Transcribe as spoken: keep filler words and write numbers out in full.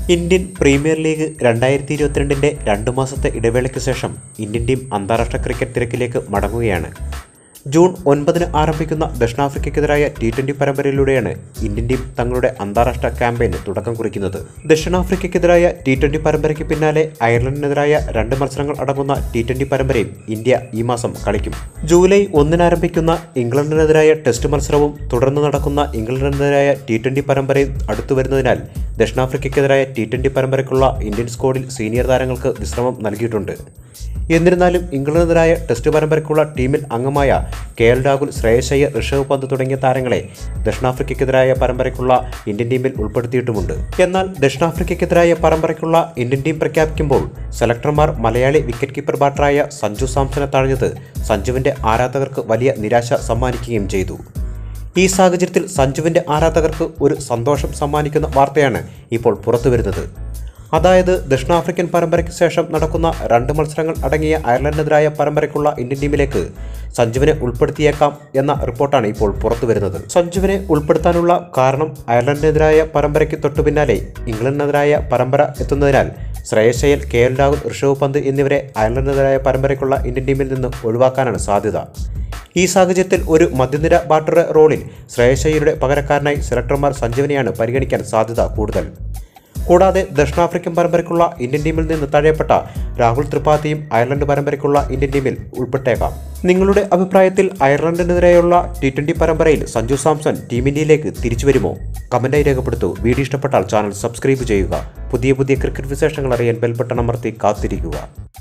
Indian premier league രണ്ടായിരത്തി ഇരുപത്തിരണ്ടിൻ്റെ രണ്ടു മാസത്തെ ഇടവേളയ്ക്ക് ശേഷം ഇന്ത്യൻ ടീം അന്താരാഷ്ട്ര ക്രിക്കറ്റ് തിരക്കിലേക്ക് മടങ്ങുകയാണ്. ജൂൺ ഒൻപതിന് ആരംഭിക്കുന്ന ദക്ഷിണാഫ്രിക്കയ്ക്കെതിരായ ടി ട്വൻ്റി പരമ്പരയിലൂടെയാണ് ഇന്ത്യൻ ടീം തങ്ങളുടെ അന്താരാഷ്ട്ര ക്യാമ്പയിന് തുടക്കം കുറിക്കുന്നത്. ദക്ഷിണാഫ്രിക്കയ്ക്കെതിരായ ടി ട്വൻ്റി പരമ്പരയ്ക്ക് പിന്നാലെ അയർലൻഡിനെതിരായ രണ്ട് മത്സരങ്ങൾ അടങ്ങുന്ന ടി ട്വൻ്റി പരമ്പരയും ഇന്ത്യ ഈ മാസം കളിക്കും. ജൂലൈ ഒന്നിന് ആരംഭിക്കുന്ന ഇംഗ്ലണ്ടിനെതിരായ ടെസ്റ്റ് മത്സരവും തുടർന്ന് നടക്കുന്ന ഇംഗ്ലണ്ടിനെതിരായ ടി ട്വൻ്റി പരമ്പരയും അടുത്തു വരുന്നതിനാൽ ദക്ഷിണാഫ്രിക്കയ്ക്കെതിരായ ടി ട്വൻ്റി പരമ്പരയ്ക്കുള്ള ഇന്ത്യൻ സ്ക്വാഡിൽ സീനിയർ താരങ്ങൾക്ക് വിശ്രമം നൽകിയിട്ടുണ്ട്. എന്നിരുന്നാലും ഇംഗ്ലണ്ടിനെതിരായ ടെസ്റ്റ് പരമ്പരയ്ക്കുള്ള ടീമിൽ അംഗമായ കെ എൽ രാഹുൽ, ശ്രേയസ് അയ്യർ, ഋഷഭ് പന്ത് തുടങ്ങിയ താരങ്ങളെ ദക്ഷിണാഫ്രിക്കയ്ക്കെതിരായ പരമ്പരയ്ക്കുള്ള ഇന്ത്യൻ ടീമിൽ ഉൾപ്പെടുത്തിയിട്ടുമുണ്ട്. എന്നാൽ ദക്ഷിണാഫ്രിക്കയ്ക്കെതിരായ പരമ്പരയ്ക്കുള്ള ഇന്ത്യൻ ടീം പ്രഖ്യാപിക്കുമ്പോൾ സെലക്ടർമാർ മലയാളി വിക്കറ്റ് കീപ്പർ ബാറ്ററായ സഞ്ജു സാംസനെ തഴഞ്ഞത് സഞ്ജുവിൻ്റെ ആരാധകർക്ക് വലിയ നിരാശ സമ്മാനിക്കുകയും ചെയ്തു. ഈ സാഹചര്യത്തിൽ സഞ്ജുവിൻ്റെ ആരാധകർക്ക് ഒരു സന്തോഷം സമ്മാനിക്കുന്ന വാർത്തയാണ് ഇപ്പോൾ പുറത്തുവരുന്നത്. അതായത് ദക്ഷിണാഫ്രിക്കൻ പരമ്പരയ്ക്ക് ശേഷം നടക്കുന്ന രണ്ട് മത്സരങ്ങൾ അടങ്ങിയ അയർലൻഡിനെതിരായ പരമ്പരയ്ക്കുള്ള ഇന്ത്യൻ ടീമിലേക്ക് സഞ്ജുവിനെ ഉൾപ്പെടുത്തിയേക്കാം എന്ന റിപ്പോർട്ടാണ് ഇപ്പോൾ പുറത്തുവരുന്നത്. സഞ്ജുവിനെ ഉൾപ്പെടുത്താനുള്ള കാരണം അയർലൻഡിനെതിരായ പരമ്പരയ്ക്ക് തൊട്ടു പിന്നാലെ ഇംഗ്ലണ്ടിനെതിരായ പരമ്പര എത്തുന്നതിനാൽ ശ്രേയസ് അയ്യർ, കെ എൽ രാഹുൽ, ഋഷഭ് പന്ത് എന്നിവരെ അയർലൻഡിനെതിരായ പരമ്പരയ്ക്കുള്ള ഇന്ത്യൻ ടീമിൽ നിന്ന് ഒഴിവാക്കാനാണ് സാധ്യത. ഈ സാഹചര്യത്തിൽ ഒരു മധ്യനിര ബാറ്ററുടെ റോളിൽ ശ്രേയസ് അയ്യരുടെ പകരക്കാരനായി സെലക്ടർമാർ സഞ്ജുവിനെയാണ് പരിഗണിക്കാൻ സാധ്യത കൂടുതൽ. കൂടാതെ ദക്ഷിണാഫ്രിക്കൻ പരമ്പരയ്ക്കുള്ള ഇന്ത്യൻ ടീമിൽ നിന്ന് തഴയപ്പെട്ട രാഹുൽ ത്രിപാഠിയും അയർലൻഡ് പരമ്പരയ്ക്കുള്ള ഇന്ത്യൻ ടീമിൽ ഉൾപ്പെട്ടേക്കാം. നിങ്ങളുടെ അഭിപ്രായത്തിൽ അയർലൻഡിനെതിരെയുള്ള ടി ട്വൻ്റി പരമ്പരയിൽ സഞ്ജു സാംസൺ ടീം ഇന്ത്യയിലേക്ക് തിരിച്ചു വരുമോ? കമൻറ്റായി രേഖപ്പെടുത്തൂ. വീഡിയോ ഇഷ്ടപ്പെട്ടാൽ ചാനൽ സബ്സ്ക്രൈബ് ചെയ്യുക. പുതിയ പുതിയ ക്രിക്കറ്റ് വിശേഷങ്ങൾ അറിയാൻ ബെൽ ബട്ടൺ അമർത്തി കാത്തിരിക്കുക.